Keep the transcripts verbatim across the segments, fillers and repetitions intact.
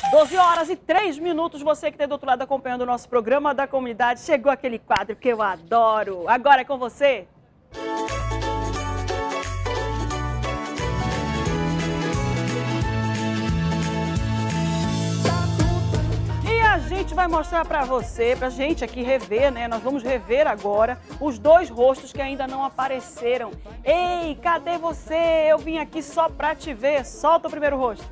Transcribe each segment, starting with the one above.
doze horas e três minutos, você que está do outro lado acompanhando o nosso programa da comunidade, chegou aquele quadro que eu adoro. Agora é com você. E a gente vai mostrar para você, pra gente aqui rever, né? Nós vamos rever agora os dois rostos que ainda não apareceram. Ei, cadê você? Eu vim aqui só para te ver. Solta o primeiro rosto.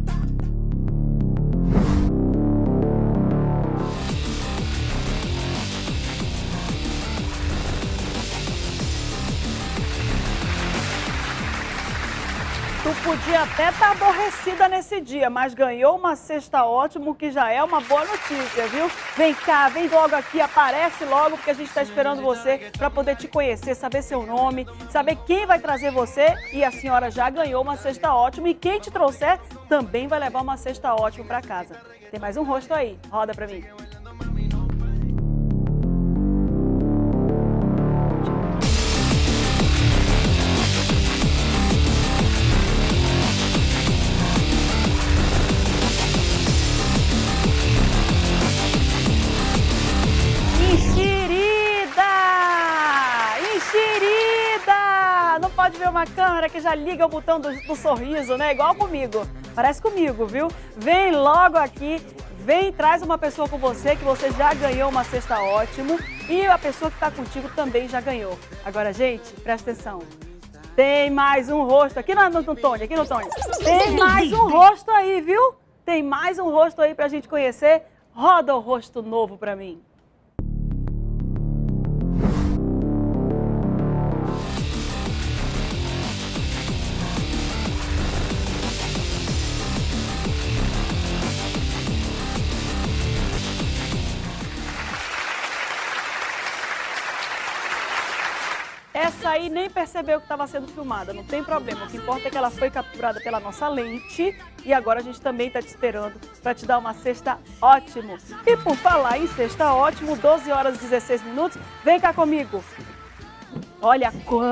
Tu podia até estar aborrecida nesse dia, mas ganhou uma cesta ótima, que já é uma boa notícia, viu? Vem cá, vem logo aqui, aparece logo, porque a gente está esperando você para poder te conhecer, saber seu nome, saber quem vai trazer você. E a senhora já ganhou uma cesta ótima e quem te trouxer também vai levar uma cesta ótima para casa. Tem mais um rosto aí, roda para mim. Pode ver uma câmera que já liga o botão do, do sorriso, né? Igual comigo. Parece comigo, viu? Vem logo aqui, vem, traz uma pessoa com você que você já ganhou uma cesta ótima e a pessoa que está contigo também já ganhou. Agora, gente, presta atenção. Tem mais um rosto aqui no, no Tony, aqui no Tony. Tem mais um rosto aí, viu? Tem mais um rosto aí pra gente conhecer. Roda o rosto novo pra mim. Essa aí nem percebeu que estava sendo filmada, não tem problema. O que importa é que ela foi capturada pela nossa lente e agora a gente também está te esperando para te dar uma cesta ótimo. E por falar em cesta ótimo, doze horas e dezesseis minutos, vem cá comigo. Olha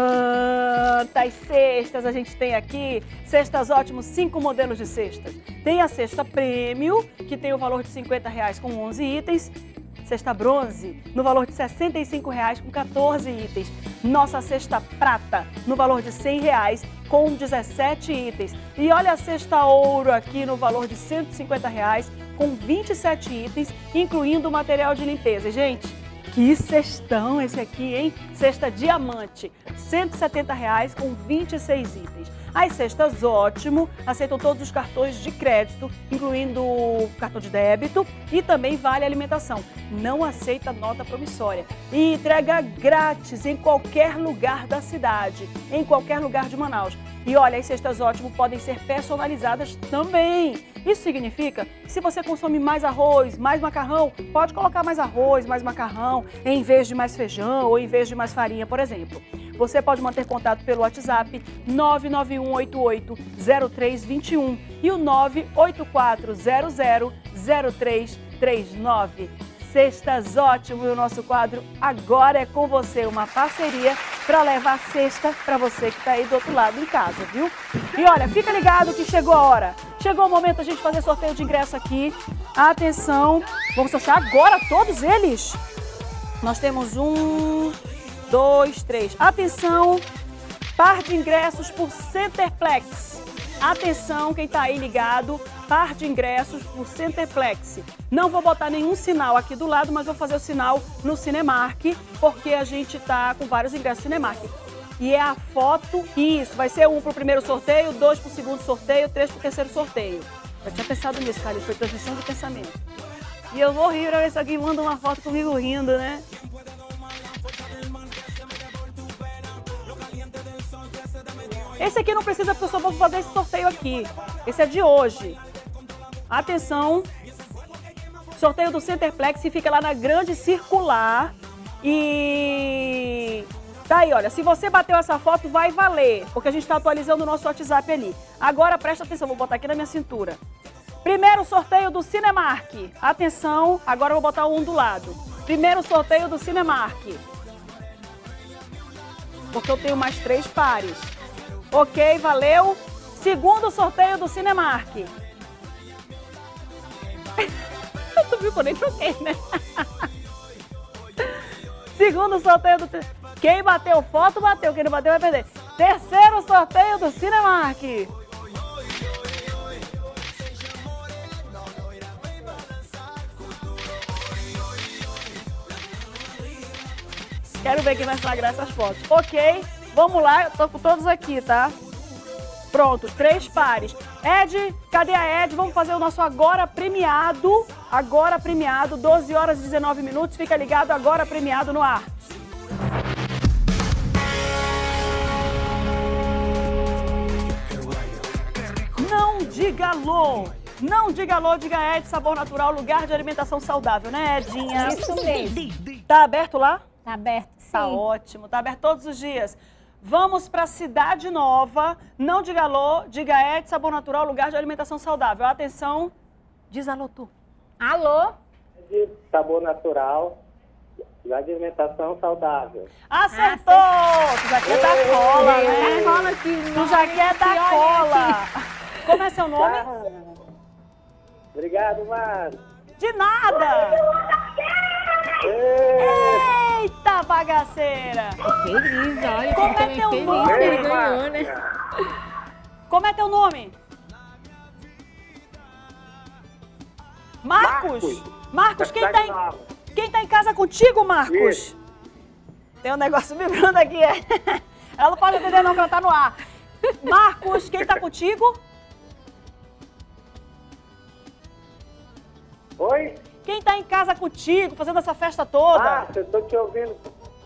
quantas cestas a gente tem aqui. Cestas ótimos, cinco modelos de cestas. Tem a cesta prêmio, que tem o valor de cinquenta reais com onze itens. Cesta bronze, no valor de sessenta e cinco reais com quatorze itens. Nossa cesta prata, no valor de cem reais com dezessete itens. E olha a cesta ouro aqui no valor de cento e cinquenta reais com vinte e sete itens, incluindo o material de limpeza. Gente, que cestão esse aqui, hein? Cesta diamante, cento e setenta reais com vinte e seis itens. As cestas ótimo aceitam todos os cartões de crédito, incluindo o cartão de débito e também vale alimentação. Não aceita nota promissória. E entrega grátis em qualquer lugar da cidade, em qualquer lugar de Manaus. E olha, as cestas ótimo podem ser personalizadas também. Isso significa que se você consome mais arroz, mais macarrão, pode colocar mais arroz, mais macarrão, em vez de mais feijão ou em vez de mais farinha, por exemplo. Você pode manter contato pelo WhatsApp nove nove um oito oito zero três dois um e o nove oito quatro zero zero zero três três nove. Cestas ótimo e o nosso quadro agora é com você, uma parceria para levar cesta para você que está aí do outro lado em casa, viu? E olha, fica ligado que chegou a hora. Chegou o momento da gente fazer sorteio de ingresso aqui. Atenção, vamos sortear agora todos eles. Nós temos um, dois, três. Atenção, par de ingressos por Centerplex. Atenção, quem está aí ligado, par de ingressos por Centerplex. Não vou botar nenhum sinal aqui do lado, mas vou fazer o sinal no Cinemark, porque a gente está com vários ingressos Cinemark. E é a foto, isso, vai ser um para o primeiro sorteio, dois para o segundo sorteio, três para o terceiro sorteio. Eu tinha pensado nisso, cara, isso foi transmissão de pensamento. E eu vou rir, olha, isso aqui manda uma foto comigo rindo, né? Esse aqui não precisa, porque eu só vou fazer esse sorteio aqui. Esse é de hoje. Atenção. Sorteio do Centerplex, fica lá na Grande Circular. E tá aí, olha, se você bateu essa foto, vai valer, porque a gente está atualizando o nosso WhatsApp ali. Agora, presta atenção, vou botar aqui na minha cintura. Primeiro sorteio do Cinemark. Atenção, agora eu vou botar um do lado. Primeiro sorteio do Cinemark. Porque eu tenho mais três pares. Ok, valeu. Segundo sorteio do Cinemark. Tu viu que eu nem troquei, né? Segundo sorteio do... Quem bateu foto, bateu. Quem não bateu, vai perder. Terceiro sorteio do Cinemark. Quero ver quem vai flagrar essas fotos. Ok, vamos lá. Eu tô com todos aqui, tá? Pronto, três pares. Ed, cadê a Ed? Vamos fazer o nosso agora premiado. Agora premiado, doze horas e dezenove minutos. Fica ligado, agora premiado no ar. Não diga alô. Não diga alô, diga Ed, Sabor Natural, lugar de alimentação saudável, né, Edinha? Isso mesmo. Tá aberto lá? Tá aberto, sim. Tá ótimo, tá aberto todos os dias. Vamos para Cidade Nova. Não diga alô, diga Ed, Sabor Natural, lugar de alimentação saudável. Atenção, diz alô tu. Alô? De sabor natural, lugar de alimentação saudável. Acertou! Tu já quer dar cola, né? Tá cola aqui. Tu já quer dar cola. Como é seu nome? Ah, obrigado, Márcio. De nada! Ei, Eita, bagaceira! Feliz, olha. Como fico é também teu feliz nome? que ele ganhou, né? Como é teu nome? Marcos? Marcos. Marcos, quem tá, Cidade em, Nova. quem tá em casa contigo, Marcos? Isso. Tem um negócio vibrando aqui, é. Ela não pode atender não, que ela tá no ar. Marcos, quem tá contigo? Oi? Quem tá em casa contigo, fazendo essa festa toda? Márcio, eu tô te ouvindo.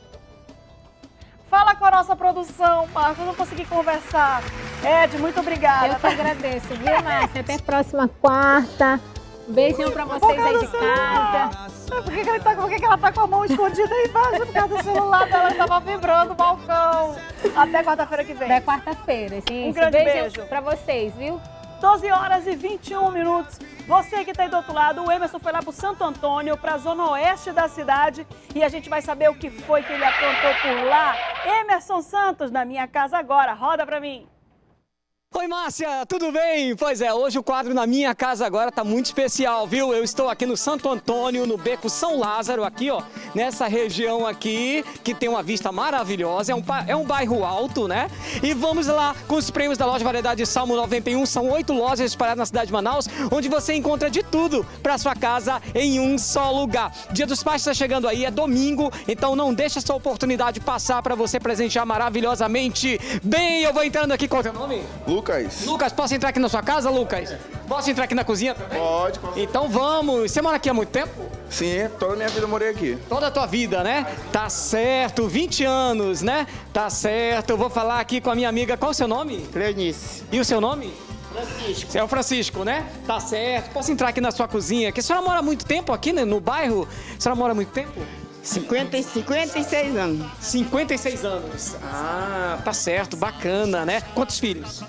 Fala com a nossa produção, Marcos, eu não consegui conversar. Ed, muito obrigada. Eu que agradeço, viu, Márcia? Até a próxima quarta. Um beijão pra vocês Por aí causa de do celular. casa. Por que, que, ele tá, por que, que ela tá com a mão escondida aí embaixo? Por causa do celular dela, tava vibrando o balcão. Até quarta-feira que vem. Até quarta-feira, gente. Um grande Beijão beijo. pra vocês, viu? doze horas e vinte e um minutos. Você que está aí do outro lado, o Emerson foi lá para o Santo Antônio, para a zona oeste da cidade, e a gente vai saber o que foi que ele aprontou por lá. Emerson Santos, na minha casa agora. Roda para mim. Oi, Márcia, tudo bem? Pois é, hoje o quadro Na Minha Casa Agora tá muito especial, viu? Eu estou aqui no Santo Antônio, no Beco São Lázaro, aqui, ó, nessa região aqui, que tem uma vista maravilhosa, é um, é um bairro alto, né? E vamos lá com os prêmios da loja Variedade Salmo noventa e um, são oito lojas espalhadas na cidade de Manaus, onde você encontra de tudo para sua casa em um só lugar. Dia dos Pais está chegando aí, é domingo, então não deixa essa oportunidade passar para você presentear maravilhosamente. Bem, eu vou entrando aqui, qual é o teu nome? Lucas. Lucas, posso entrar aqui na sua casa, Lucas? Posso entrar aqui na cozinha também? Pode. pode. Então vamos. Você mora aqui há muito tempo? Sim, toda a minha vida eu morei aqui. Toda a tua vida, né? Tá certo, vinte anos, né? Tá certo. Eu vou falar aqui com a minha amiga. Qual é o seu nome? Cleonice. E o seu nome? Francisco. Você é o Francisco, né? Tá certo. Posso entrar aqui na sua cozinha? Que a senhora mora há muito tempo aqui, né, no bairro? A senhora mora há muito tempo? cinquenta, cinquenta e seis anos. cinquenta e seis anos. Ah, tá certo. Bacana, né? Quantos filhos?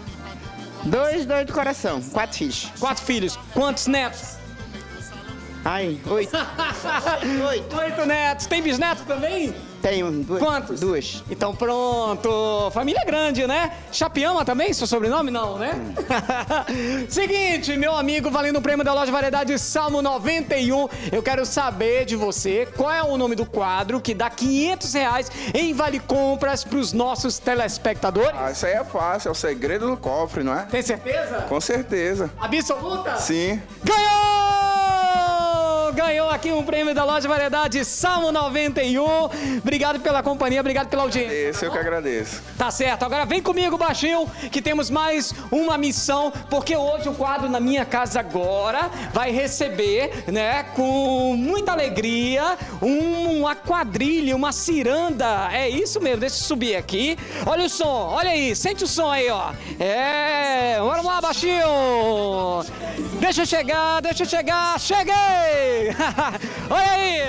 Dois, dois do coração. Quatro filhos. Quatro filhos. Quantos netos? Ai, oito. Oito. Oito netos. Tem bisneto também? Tenho duas. Quantos? Duas. Então pronto. Família grande, né? Chapiama também, seu sobrenome? Não, né? Seguinte, meu amigo, valendo o prêmio da loja Variedade Salmo noventa e um, eu quero saber de você qual é o nome do quadro que dá quinhentos reais em vale compras para os nossos telespectadores. Ah, isso aí é fácil, é o segredo do cofre, não é? Tem certeza? Com certeza. Absoluta? Sim. Ganhou! Ganhou aqui um prêmio da loja Variedade Salmo noventa e um. Obrigado pela companhia, obrigado pela audiência. Esse eu que agradeço. Tá certo, agora vem comigo, baixinho, que temos mais uma missão, porque hoje o quadro Na Minha Casa Agora vai receber, né, com muita alegria, um, uma quadrilha, uma ciranda. É isso mesmo, deixa eu subir aqui. Olha o som, olha aí, sente o som aí, ó. É, vamos lá, baixinho. Deixa eu chegar, deixa eu chegar, cheguei! Olha aí!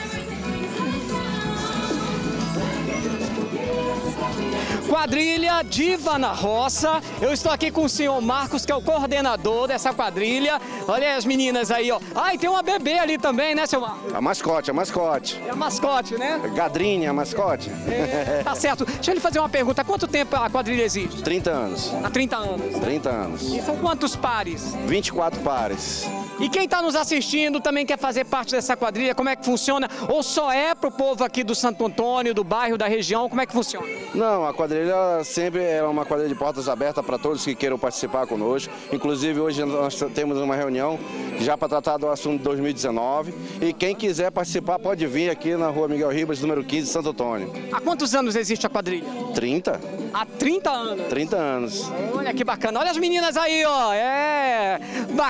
Quadrilha Diva na Roça. Eu estou aqui com o senhor Marcos, que é o coordenador dessa quadrilha. Olha aí as meninas aí, ó. Ah, e tem uma bebê ali também, né, seu Marcos? A mascote, a mascote. É a mascote, né? Gadrinha, a mascote. É, tá certo. Deixa eu lhe fazer uma pergunta. Há quanto tempo a quadrilha existe? trinta anos. Há trinta anos. trinta anos. E são quantos pares? vinte e quatro pares. E quem está nos assistindo também quer fazer parte dessa quadrilha, como é que funciona? Ou só é pro povo aqui do Santo Antônio, do bairro, da região, como é que funciona? Não, a quadrilha sempre é uma quadrilha de portas abertas para todos que queiram participar conosco. Inclusive hoje nós temos uma reunião já para tratar do assunto de dois mil e dezenove. E quem quiser participar pode vir aqui na rua Miguel Ribas, número quinze, Santo Antônio. Há quantos anos existe a quadrilha? trinta? Há trinta anos. trinta anos. Olha que bacana. Olha as meninas aí, ó. É,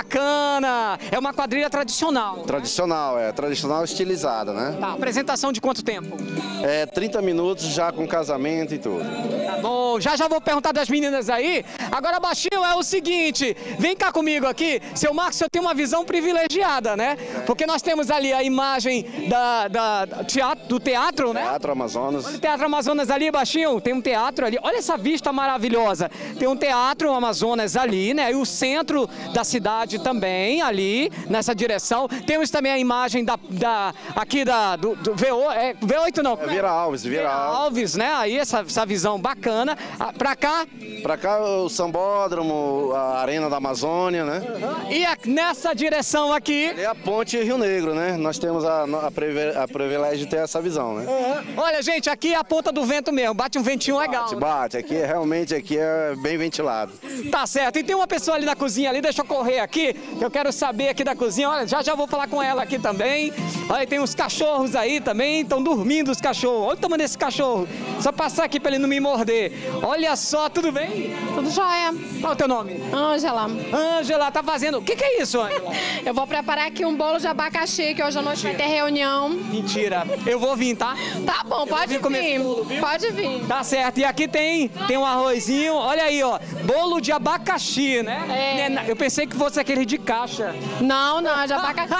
bacana. É uma quadrilha tradicional. Tradicional, é. Tradicional estilizada, né? Tá, apresentação de quanto tempo? É trinta minutos já com casamento e tudo. Tá bom, já já vou perguntar das meninas aí. Agora, baixinho, é o seguinte, vem cá comigo aqui. Seu Marcos, eu tenho uma visão privilegiada, né? Porque nós temos ali a imagem da, da, teatro, do teatro, né? Teatro Amazonas. Olha o Teatro Amazonas ali, baixinho, tem um teatro ali. Olha essa vista maravilhosa. Tem um Teatro Amazonas ali, né? E o centro da cidade também, ali, nessa direção. Temos também a imagem da, da aqui da, do, do V oito, é, V oito não. É Vieira Alves, Vieira Alves. Alves, né? Aí essa, essa visão bacana. Ah, pra cá? Pra cá o Sambódromo, a Arena da Amazônia, né? Uhum. E a, nessa direção aqui? É a Ponte Rio Negro, né? Nós temos a, a, prive, a privilégio de ter essa visão, né? Uhum. Olha, gente, aqui é a ponta do vento mesmo. Bate um ventinho legal. Bate, bate. Aqui é, realmente aqui é bem ventilado. Tá certo. E tem uma pessoa ali na cozinha ali, deixa eu correr aqui, que eu quero saber aqui da cozinha. Olha, já já vou falar com ela aqui também. Olha, tem uns cachorros aí também, estão dormindo os cachorros. Olha o tamanho desse cachorro. Só passar aqui pra ele não me morder. Olha só, tudo bem? Tudo jóia. Qual é o teu nome? Ângela. Ângela, tá fazendo... O que que é isso, Ângela? Eu vou preparar aqui um bolo de abacaxi, que hoje à noite vai ter reunião. Mentira. Eu vou vir, tá? Tá bom, pode vir. Comer bolo, viu? Pode vir. Tá certo. E aqui tem, tem um arrozinho. Olha aí, ó. Bolo de abacaxi, né? É. Eu pensei que fosse aquele de caixa. Não, não, é de abacaxi.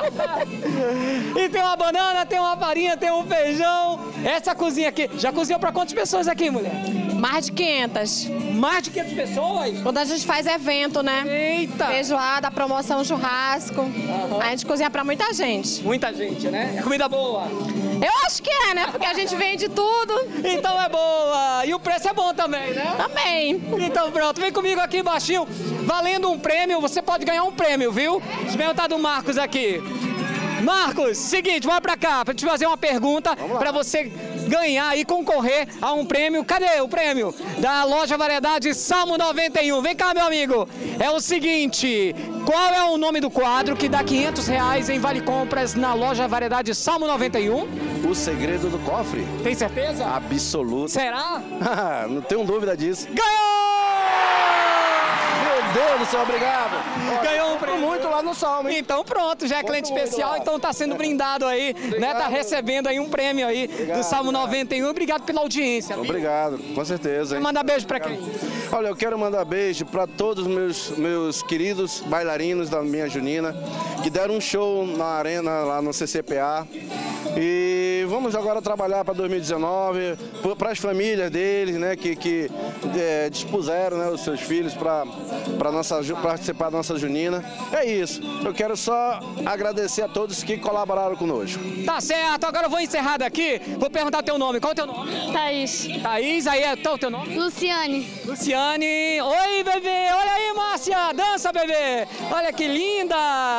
E tem uma banana, tem uma farinha, tem um feijão. Essa cozinha aqui, já cozinhou pra quantas pessoas aqui, mulher? Mais de quinhentas. Mais de quinhentas pessoas? Quando a gente faz evento, né? Eita! Feijoada, promoção, churrasco. Uhum. A gente cozinha pra muita gente. Muita gente, né? É comida boa? Eu acho que é, né? Porque a gente vende tudo. Então é boa. E o preço é bom também, né? Também. Então pronto, vem comigo aqui baixinho. Valendo um prêmio, você pode ganhar um prêmio, viu? Deixa eu perguntar do Marcos aqui. Marcos, seguinte, vamos pra cá, pra te fazer uma pergunta pra você ganhar e concorrer a um prêmio. Cadê o prêmio? Da loja Variedade Salmo noventa e um. Vem cá, meu amigo. É o seguinte, qual é o nome do quadro que dá quinhentos reais em vale compras na loja Variedade Salmo noventa e um? O segredo do cofre. Tem certeza? Absoluto. Será? Não tenho dúvida disso. Ganhou! Meu Deus do céu, obrigado. Ganhou um prêmio. Muito lá no Salmo, hein? Então pronto, já é cliente especial, então tá sendo brindado aí, obrigado, né? Tá recebendo aí um prêmio aí obrigado, do Salmo obrigado. noventa e um. Obrigado pela audiência. Amigo. Obrigado, com certeza. Hein? Manda beijo pra quem? Olha, eu quero mandar beijo para todos os meus, meus queridos bailarinos da minha junina, que deram um show na arena, lá no C C P A. E vamos agora trabalhar para dois mil e dezenove, para as famílias deles, né, que, que é, dispuseram, né, os seus filhos para participar da nossa junina. É isso. Eu quero só agradecer a todos que colaboraram conosco. Tá certo. Agora eu vou encerrar daqui. Vou perguntar teu nome. Qual é o teu nome? Thaís. Thaís. Aí é o teu nome? Luciane. Luciane. Oi, bebê. Olha aí, Márcia. Dança, bebê. Olha que linda.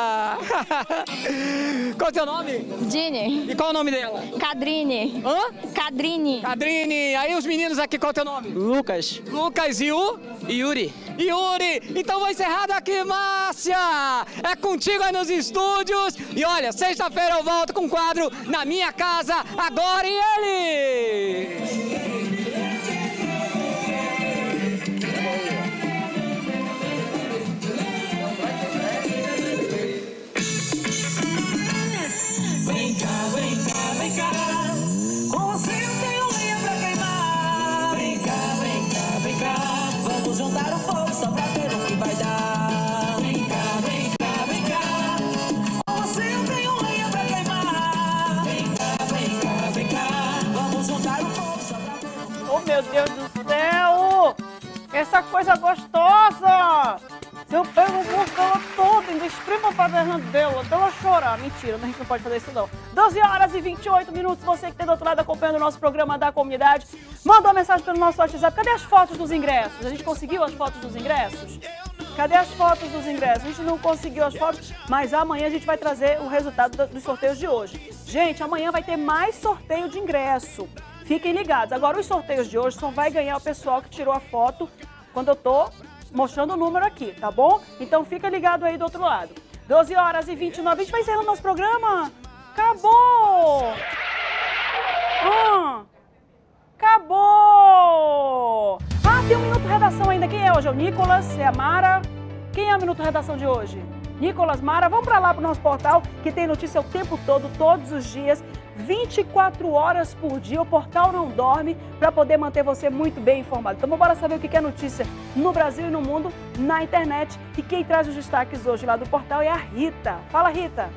Qual é o teu nome? Dini. E qual é o nome dela? Cadrine. Hã? Cadrine. Cadrine. Aí os meninos aqui, qual é o teu nome? Lucas. Lucas e o? Yuri. Yuri. Então vou encerrar daqui, Márcia. É contigo aí nos estúdios. E olha, sexta-feira eu volto com o quadro Na Minha Casa, Agora e Eles. Vem cá, vem cá, vem cá. Com você eu tenho lenha pra queimar. Vem cá, vem cá, vem cá. Vamos juntar o fogo só pra ver o que vai dar. Vem cá, vem cá, vem cá. Com você eu tenho lenha pra queimar. Vem cá, vem cá, vem cá. Vamos juntar o fogo só pra ver o que vai dar. Oh, meu Deus do céu! Essa coisa gostosa! Eu pego o corpo dela todo, ainda espremo a padrão dela, até ela chorar. Mentira, a gente não pode fazer isso não. doze horas e vinte e oito minutos, você que tem do outro lado acompanhando o nosso programa da comunidade, manda uma mensagem pelo nosso WhatsApp. Cadê as fotos dos ingressos? A gente conseguiu as fotos dos ingressos? Cadê as fotos dos ingressos? A gente não conseguiu as fotos, mas amanhã a gente vai trazer o resultado dos sorteios de hoje. Gente, amanhã vai ter mais sorteio de ingresso. Fiquem ligados. Agora, os sorteios de hoje só vai ganhar o pessoal que tirou a foto quando eu tô mostrando o número aqui, tá bom? Então, fica ligado aí do outro lado. doze horas e vinte e nove. A gente vai encerrando nosso programa. Acabou! Ah, acabou! Ah, tem um Minuto Redação ainda. Quem é hoje? É o Nicolas? É a Mara? Quem é o Minuto Redação de hoje? Nicolas, Mara, vamos para lá para o nosso portal, que tem notícia o tempo todo, todos os dias, vinte e quatro horas por dia. O portal não dorme para poder manter você muito bem informado. Então, bora saber o que é notícia no Brasil e no mundo, na internet. E quem traz os destaques hoje lá do portal é a Rita. Fala, Rita!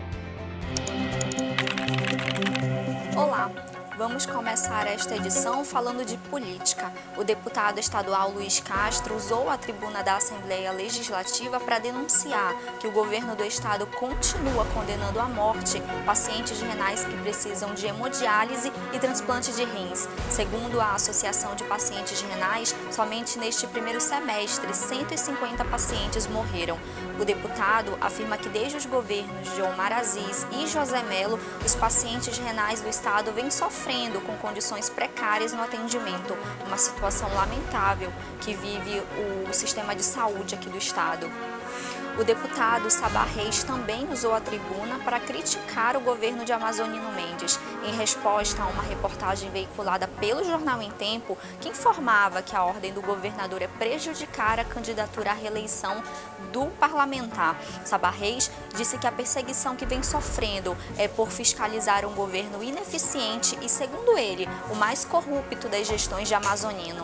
Olá! Vamos começar esta edição falando de política. O deputado estadual Luiz Castro usou a tribuna da Assembleia Legislativa para denunciar que o governo do estado continua condenando à morte pacientes renais que precisam de hemodiálise e transplante de rins. Segundo a Associação de Pacientes Renais, somente neste primeiro semestre, cento e cinquenta pacientes morreram. O deputado afirma que desde os governos de Omar Aziz e José Melo, os pacientes renais do estado vêm sofrendo com condições precárias no atendimento, uma situação lamentável que vive o sistema de saúde aqui do estado. O deputado Sabá Reis também usou a tribuna para criticar o governo de Amazonino Mendes, em resposta a uma reportagem veiculada pelo jornal Em Tempo, que informava que a ordem do governador é prejudicar a candidatura à reeleição do parlamentar. Sabá Reis disse que a perseguição que vem sofrendo é por fiscalizar um governo ineficiente e, segundo ele, o mais corrupto das gestões de Amazonino.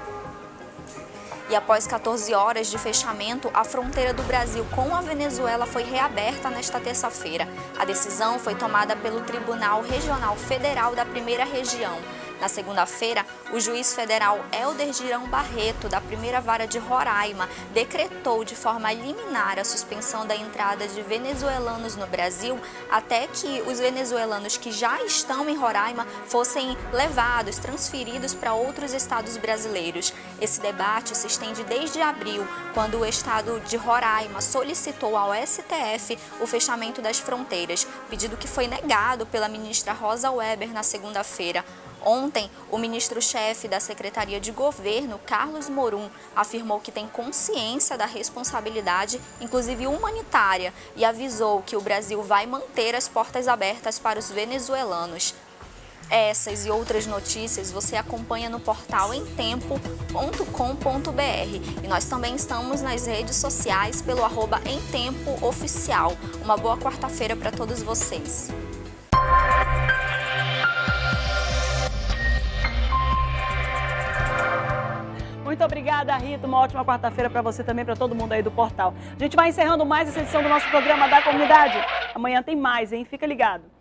E após quatorze horas de fechamento, a fronteira do Brasil com a Venezuela foi reaberta nesta terça-feira. A decisão foi tomada pelo Tribunal Regional Federal da Primeira Região. Na segunda-feira, o juiz federal Helder Girão Barreto, da primeira vara de Roraima, decretou de forma liminar a suspensão da entrada de venezuelanos no Brasil até que os venezuelanos que já estão em Roraima fossem levados, transferidos para outros estados brasileiros. Esse debate se estende desde abril, quando o estado de Roraima solicitou ao S T F o fechamento das fronteiras, pedido que foi negado pela ministra Rosa Weber na segunda-feira. Ontem, o ministro-chefe da Secretaria de Governo, Carlos Morum, afirmou que tem consciência da responsabilidade, inclusive humanitária, e avisou que o Brasil vai manter as portas abertas para os venezuelanos. Essas e outras notícias você acompanha no portal em tempo ponto com ponto br e nós também estamos nas redes sociais pelo arroba Em Tempo Oficial. Uma boa quarta-feira para todos vocês. Muito obrigada, Rita. Uma ótima quarta-feira para você também, para todo mundo aí do portal. A gente vai encerrando mais essa edição do nosso programa da comunidade. Amanhã tem mais, hein? Fica ligado.